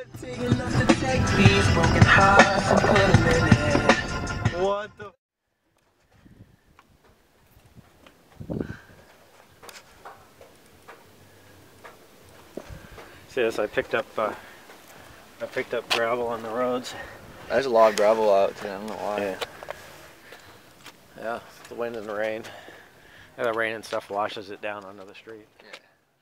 What the? See this? I picked up gravel on the roads. There's a lot of gravel out today. I don't know why. Yeah. Yeah, the wind and the rain. And the rain and stuff washes it down onto the street. Yeah.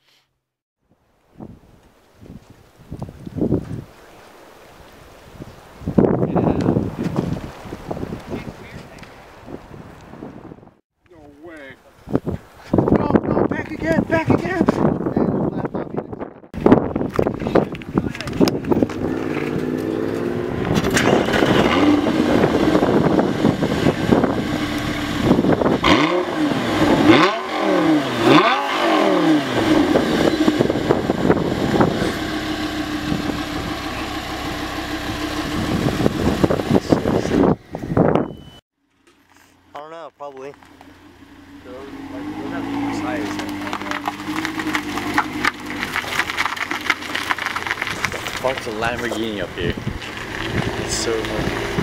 No, back again, back again! I don't know, probably. Fuck's a Lamborghini up here. It's so funny.